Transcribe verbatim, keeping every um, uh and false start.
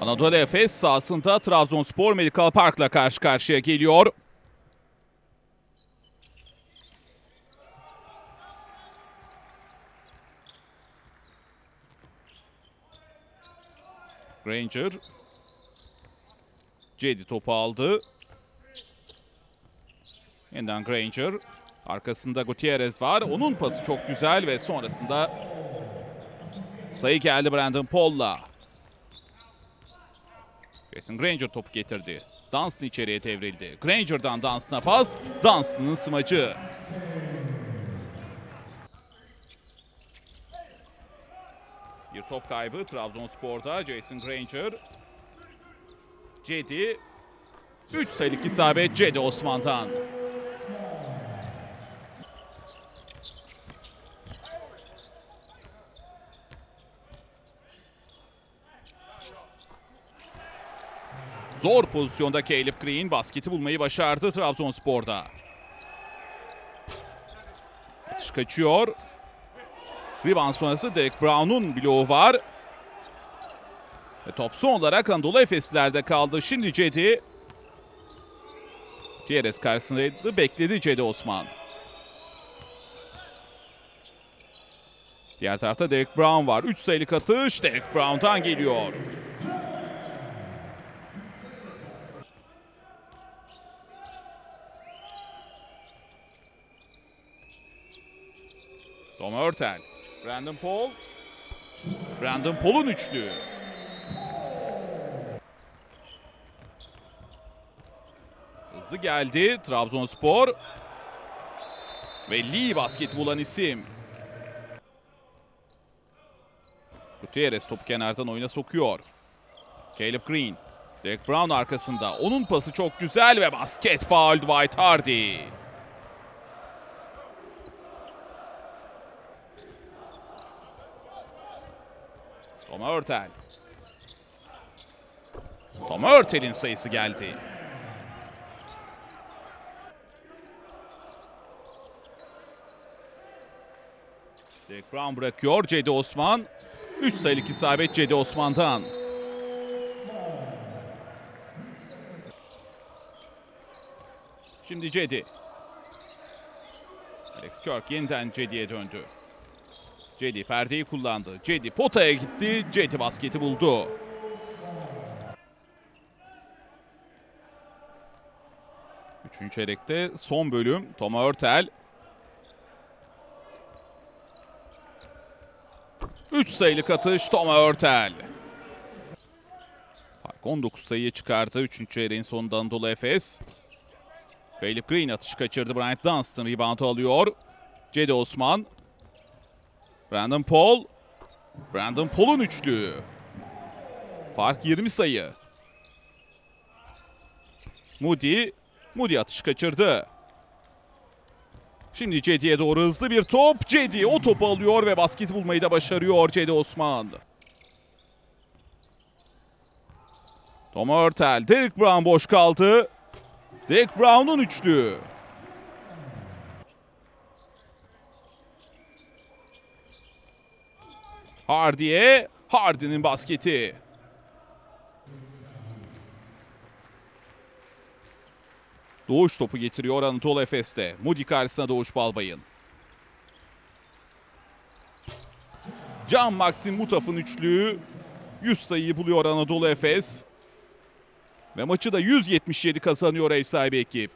Anadolu Efes sahasında Trabzonspor Medical Park'la karşı karşıya geliyor. Granger. Cedi topu aldı. Yeniden Granger. Arkasında Gutierrez var. Onun pası çok güzel ve sonrasında sayı geldi Brandon Paul'la. Jason Granger topu getirdi. Dunstan içeriye devrildi. Granger'dan Dunstan'a pas. Dunstan'ın smacı. Bir top kaybı Trabzonspor'da. Jason Granger. Cedi. üç sayılık isabet Cedi Osman'dan. Zor pozisyonda Caleb Green basketi bulmayı başardı Trabzonspor'da. Atış kaçıyor. Rebound sonrası Derek Brown'un bloğu var. Ve top son olarak Anadolu Efes'lerde kaldı. Şimdi Cedi. Gutierrez karşısındaydı. Bekledi Cedi Osman. Diğer tarafta Derek Brown var. üç sayılık atış Derek Brown'dan geliyor. Tom Hurtel. Brandon Paul. Brandon Paul'un üçlü. Hızlı geldi Trabzonspor. Ve Lee basketi bulan isim. Gutierrez topu kenardan oyuna sokuyor. Caleb Green. Derek Brown arkasında. Onun pası çok güzel ve basket faul Dwight Hardy. Tom Hurtel. Tom Hurtel'in sayısı geldi. Derek Brown bırakıyor. Cedi Osman. üç sayılık isabet Cedi Osman'dan. Şimdi Cedi. Alex Kirk yeniden Cedi'ye döndü. Cedi perdeyi kullandı. Cedi potaya gitti. Cedi basketi buldu. Üçüncü çeyrekte son bölüm. Tom Hurtel. üç sayılık atış Tom Hurtel. Fark on dokuz sayıya çıkardı. Üçüncü çeyreğin sonunda Anadolu Efes. Caleb Green atışı kaçırdı. Bryant Dunstan reboundu alıyor. Cedi Osman. Brandon Paul. Brandon Paul'un üçlüğü. Fark yirmi sayı. Moody. Moody atış kaçırdı. Şimdi Cedi'ye doğru hızlı bir top. Cedi o topu alıyor ve basket bulmayı da başarıyor Cedi Osman. Tom Hurtel. Derek Brown boş kaldı. Derek Brown'un üçlüğü. Hardy'ye. Hardy'nin basketi. Doğuş topu getiriyor Anadolu Efes'te. Moody karşısına Doğuş Balbay'ın. Can Maxim Mutaf'ın üçlüğü. yüz sayıyı buluyor Anadolu Efes. Ve maçı da yüz yetmiş yedi kazanıyor ev sahibi ekip.